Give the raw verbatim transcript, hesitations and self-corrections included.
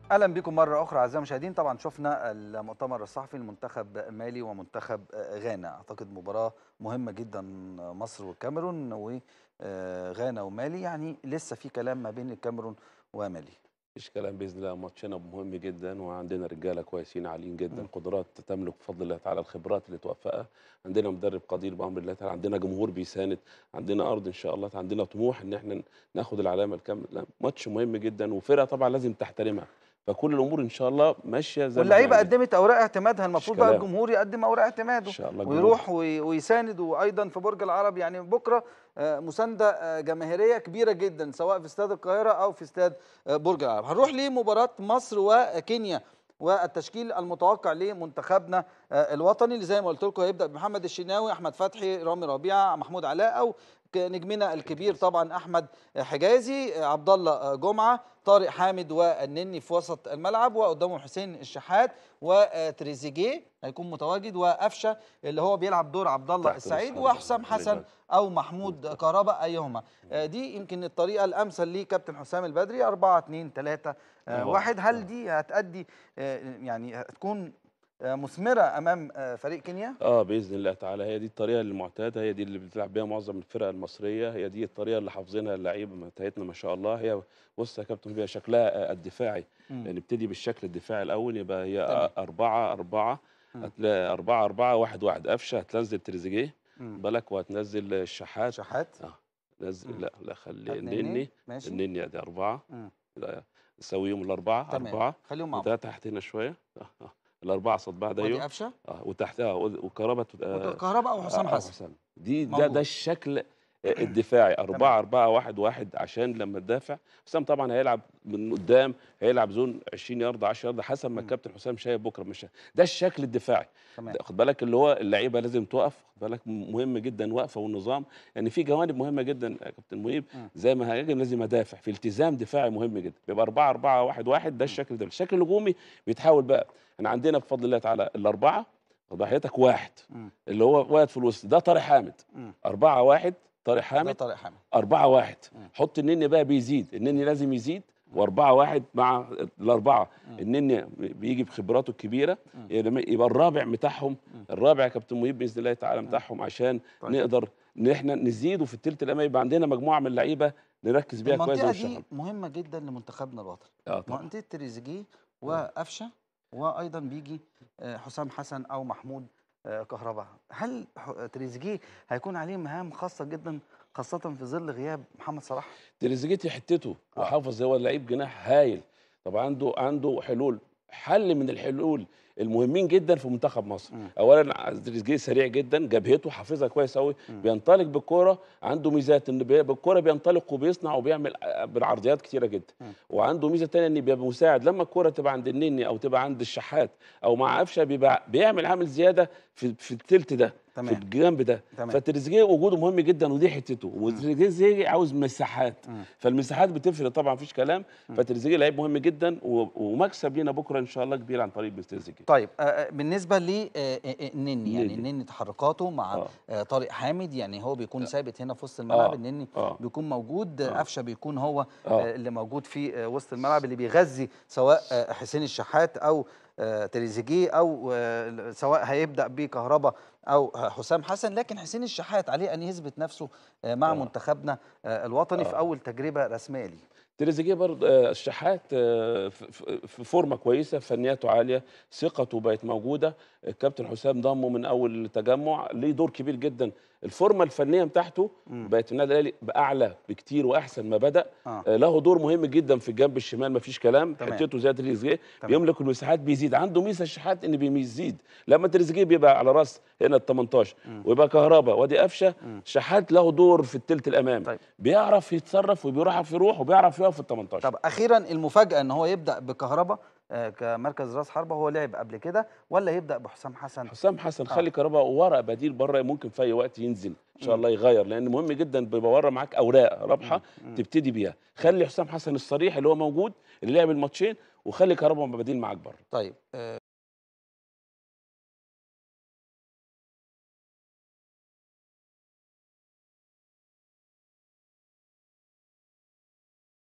اهلا بكم مره اخرى اعزائي المشاهدين. طبعا شفنا المؤتمر الصحفي لمنتخب مالي ومنتخب غانا، اعتقد مباراه مهمه جدا، مصر والكاميرون وغانا ومالي، يعني لسه في كلام ما بين الكاميرون ومالي. مفيش كلام باذن الله، ماتشنا مهم جدا وعندنا رجاله كويسين عاليين جدا، م. قدرات تملك بفضل الله تعالى، الخبرات اللي توفقها، عندنا مدرب قدير بامر الله تعالى، عندنا جمهور بيساند، عندنا ارض ان شاء الله، عندنا طموح ان احنا ناخد العلامه الكامله. لا، ماتش مهم جدا وفرقه طبعا لازم تحترمها، فكل الامور ان شاء الله ماشيه زي ما احنا واللعيبه عايزين. قدمت اوراق اعتمادها، مفيش المفروض بقى كلام. الجمهور يقدم اوراق ان اعتماده شاء الله الجمهور. ويروح وي- ويساند، وايضا في برج العرب يعني بكره آه، مسانده آه، جماهيريه كبيره جدا، سواء في استاد القاهره او في استاد آه، برج العرب. هنروح لمباراه مصر وكينيا والتشكيل المتوقع لمنتخبنا آه، الوطني، اللي زي ما قلت لكم هيبدا بمحمد الشناوي، احمد فتحي، رامي ربيعه، محمود علاء، او نجمنا الكبير طبعا احمد حجازي، عبد الله جمعه، طارق حامد والنني في وسط الملعب، وقدامهم حسين الشحات وتريزيجيه هيكون متواجد، وقفشه اللي هو بيلعب دور عبد الله تحت راس السعيد، حربة وحسام خلي حسن بالك. او محمود كهربا ايهما. دي يمكن الطريقه الامثل لكابتن حسام البدري، أربعة اتنين تلاتة اه واحد. هل اه دي هتأدي آه، يعني هتكون آه، مثمره امام آه، فريق كينيا؟ اه باذن الله تعالى، هي دي الطريقه المعتاده، هي دي اللي بتلعب بيها معظم الفرق المصريه، هي دي الطريقه اللي حافظينها اللعيبه بتاعتنا ما شاء الله. هي بص يا كابتن، بيها شكلها آه، الدفاعي، مم. يعني نبتدي بالشكل الدفاعي الاول، يبقى هي تمام. آه، أربعة أربعة. مم. هتلاقي أربعة أربعة واحد واحد، قفشه هتنزل تريزيجيه مم. بالك، وهتنزل الشحات. شحات. اه نزل، مم. لا لا خلي هتنيني النني. ماشي. النني ادي أربعة. مم. لا، نسويهم الأربعة تمام، أربعة. خليهم مع وده بعض. تحت هنا شوية. آه، آه. الأربعة صد بعض، وادي أيوه. قفشه اه وتحتها وكهربا. وكهرباء او حسام أو حسن حسام، دي ده ده موجود. الشكل الدفاعي، تمام. أربعة أربعة واحد واحد، عشان لما تدافع حسام طبعا هيلعب من قدام، هيلعب زون عشرين يارده عشرة يارده حسب ما مم. الكابتن حسام شايف بكره. مش ده الشكل الدفاعي. تمام. ده خد بالك اللي هو اللعيبه لازم توقف، خد بالك مهم جدا وقفه والنظام، يعني في جوانب مهمه جدا يا كابتن مهيب. مم. زي ما هاجم لازم ادافع في التزام دفاعي مهم جدا، بيبقى أربعة أربعة واحد واحد، ده مم. الشكل ده. الشكل الهجومي بيتحول بقى، احنا عندنا بفضل الله تعالى الاربعه ضحيتك واحد، مم. اللي هو واقف في الوسط، ده طارق حامد. مم. أربعة واحد طارق ده حامد. طارق حامد. أربعة واحد مم. حط النني بقى بيزيد، النني لازم يزيد، مم. وأربعة واحد مع الأربعة. مم. النني بيجي بخبراته الكبيرة، مم. يبقى الرابع بتاعهم، مم. الرابع يا كابتن مهيب بإذن الله تعالى مم. بتاعهم، عشان طيب، نقدر إن إحنا نزيد، وفي التلت الأمامي يبقى عندنا مجموعة من اللعيبة نركز بيها كويس المنطقه ونشتغل. دي مهمه جدا لمنتخبنا الوطني، اه طبعا. منطقه تريزيجيه اه وقفشه، وايضا بيجي آه، حسام حسن او محمود آه، كهربا. هل ح- تريزيجيه هيكون عليه مهام خاصه جدا، خاصه في ظل غياب محمد صلاح؟ تريزيجيه حتته اه. وحافظ، هو لعيب جناح هايل. طب عنده عنده حلول، حل من الحلول المهمين جدا في منتخب مصر. مم. اولا تريزيجيه سريع جدا، جبهته حافظها كويس قوي، مم. بينطلق بالكوره، عنده ميزات ان بي- بالكوره بينطلق وبيصنع وبيعمل بالعرضيات كتيره جدا. مم. وعنده ميزه ثانيه ان بيبقى مساعد، لما الكوره تبقى عند النني او تبقى عند الشحات او مع قفشه، بيبقى بيعمل عامل زياده في في الثلث ده، في تمام. الجنب ده. تمام. فتريزيجيه وجوده مهم جدا، ودي حتته. مم. وتريزيجيه عاوز مساحات، مم. فالمساحات بتفرق طبعا، مفيش كلام. مم. فتريزيجيه لعيب مهم جدا، و- ومكسب لينا بكره ان شاء الله كبير عن طريق تريزيجيه. طيب، آه، آه، بالنسبه للنني، يعني النني. النني تحركاته مع اه آه، طارق حامد، يعني هو بيكون ثابت هنا في وسط الملعب، اه النني اه بيكون موجود، آه، اه قفشه بيكون هو اه آه، اللي موجود في آه، وسط الملعب، اللي بيغذي سواء آه، حسين الشحات او آه، تريزيجيه، او آه، سواء هيبدا بكهربا او حسام حسن. لكن حسين الشحات عليه ان يثبت نفسه آه، مع اه منتخبنا آه، الوطني في اه اول تجربه رسميه ليه. تريزيجيه برضه آه، الشحات آه، ف- ف- في فورمه كويسه، فنياته عاليه، ثقته بقت موجوده. الكابتن حسام ضمه من اول تجمع، ليه دور كبير جدا. الفورمه الفنيه بتاعته مم. بقت في النادي الاهلي باعلى بكتير واحسن ما بدا. اه. آه، له دور مهم جدا في الجنب الشمال، مفيش كلام. تمام. حتته زي تريزيجيه، تمام. بيملك المساحات، بيزيد. عنده ميزه الشحات ان بيزيد، لما تريزيجيه بيبقى على راس هنا ال تمنتاشر، مم. ويبقى كهربا وادي قفشه. مم. شحات له دور في الثلث الامامي، طيب. بيعرف يتصرف وبيعرف يروح وبيعرف يقف في ال تمنتاشر. طب اخيرا، المفاجاه ان هو يبدا بكهربا آه، كمركز راس حربه، هو لعب قبل كده، ولا يبدا بحسام حسن؟ حسام حسن اه. خلي كهربا ورق بديل بره، ممكن في اي وقت ينزل ان شاء مم. الله يغير، لان مهم جدا بيبقى ورا معاك اوراق مم. رابحه مم. تبتدي بيها. طيب. خلي حسام حسن الصريح اللي هو موجود، اللي لعب الماتشين، وخلي كهربا بديل معاك بره. طيب. آه